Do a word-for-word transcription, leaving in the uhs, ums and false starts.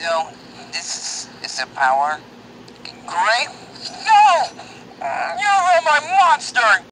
No, this is, is the power. Gray? No! You're my monster!